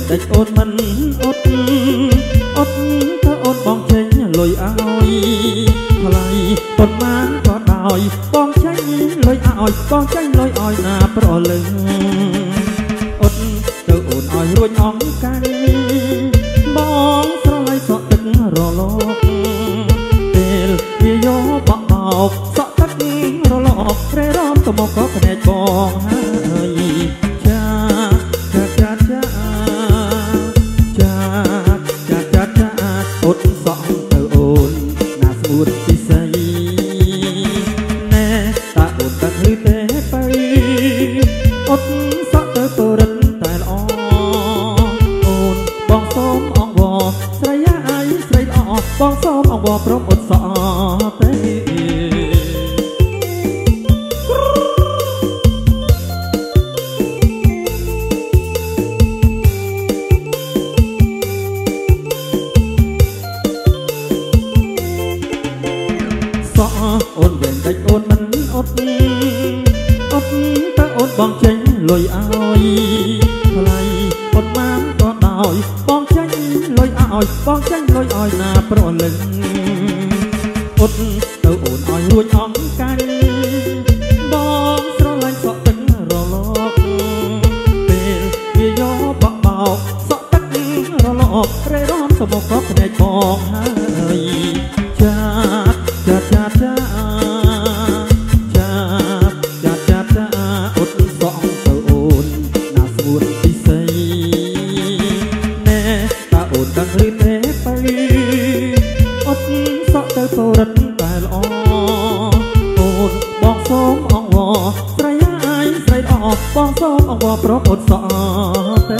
តិចអូនមិនអត់អត់ถ้าអូនបងចេញលុយឲ្យថ្លៃប៉ុន្មានក៏ដោយបងចេញលុយឲ្យបងចេញលុយឲ្យណាប្រលឹងអត់ទៅអូនឲ្យរួចអង្កាញ់បងស្រឡាញ់សក់ទឹករលកពេលវាយកបោកបោកសក់ទឹករលកព្រែរំទៅមកក៏ភ្នែកបងហើយចាចាចាចាចាចាចាចាអត់សក់ទៅអូនណាស្ងួតពិសីណែតាអូនតាឬទេទៅអត់សក់ទៅពរិនតែល្អអូនបងសូមអង្វរស្រីអាយស្រីល្អបងសូមអង្វរព្រមអត់សក់ទេអូនវិញតិចអូនមិនអត់អត់តើអូនបងចេញលុយឲ្យថ្លៃប៉ុន្មានក៏ដោយបងចេញលុយឲ្យបងចេញលុយឲ្យណាប្រលឹងអត់ទៅអូនឲ្យរួចអង្កាញ់បងស្រឡាញ់សក់ទឹករលកពេលវាយកបោកបោកសក់ទឹករលករេរំទៅមកក៏ភ្នែកបងហើយចាចាចាចាដឹងឬទេទៅអត់សក់ទៅពរិតតែល្អអូនបងសូមអង្វរស្រីអាយស្រីល្អបងសូមអង្វរប្រពអត់សក់ទេ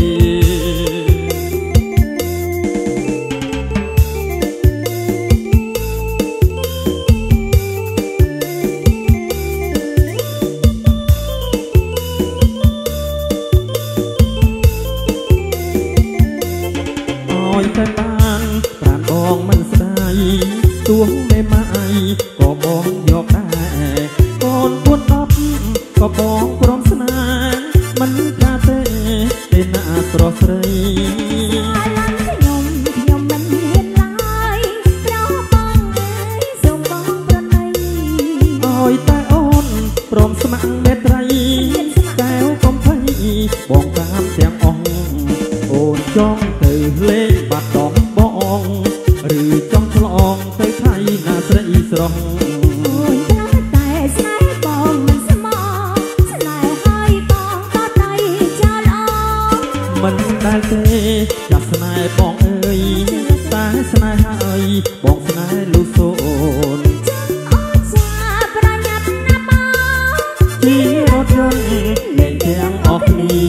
តែបានប្រានបងមិនស្ដាយទួងមេម៉ាយក៏បងយកដែរកូន4 10ក៏បងព្រមស្នេហ៍មិនថាទេទេណាស្រស់ស្រីខ្ញុំមិនហ៊ានឡើយប្របងអើយសូមបងប្រណីអើយតែអូនព្រមស្ម័គ្រមេត្រីកែវកំភៃបងតាមទាំងអស់អូនចង់ទៅលេងបាត់ដងបងឬចង់ឆ្លងទៅថៃណាស្រីស្រស់អូនតែស្នេហ៍បងមិនស្មោះស្នេហ៍ហើយបងក៏ដៃចោលអមិនដែលទេចាស់ស្នេហ៍បងអើយតែស្នេហ៍ហើយបងស្នេហ៍លូសូនអូនចាប្រញាប់ណាបងជីរថយន្តលេងទាំងអស់គ្នា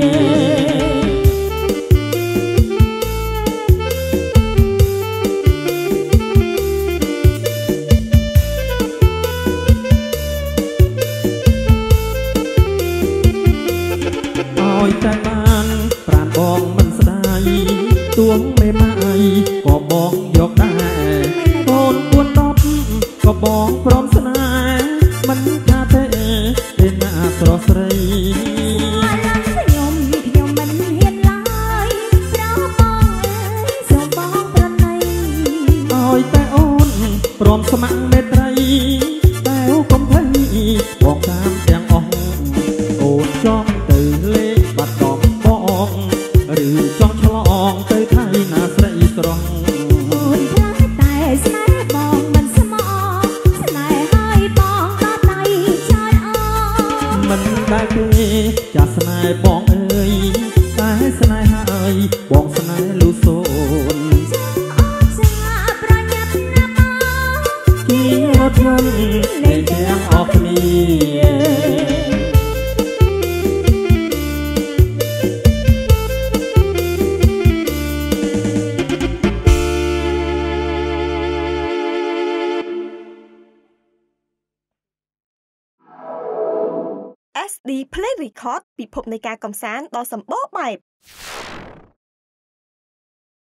តែបានប្រានបងមិនស្ដាយទួងមេម៉ាយក៏បងយកដែរកូន4 10ក៏បងព្រមស្នេហ៍មិនថាទេទេណាស្រស់ស្រីខ្ញុំមិនហ៊ានឡើយប្របងអើយសូមបងប្រណីអើយតែអូនព្រមស្ម័គ្រមេត្រីតែកំភៃបងតាមទាំងអស់អូនចង់ទៅលេងបាត់ដំបងឬចង់ឆ្លងទៅថៃណាស្រីស្រស់អូនខ្លាំងតែស្នេហ៍បងមិនស្មោះស្នេហ៍ហើយបងក៏ដៃចោលអមិនដែលទេចាស់ស្នេហ៍បងអើយតែស្នេហ៍ហើយបងស្នេហ៍លូសូនអូនចាប្រញាប់ណាបងជីរថយន្តលេងទាំងអស់គ្នា SD Play Record ពិភពនៃការកម្សាន្តដ៏សម្បូរបែប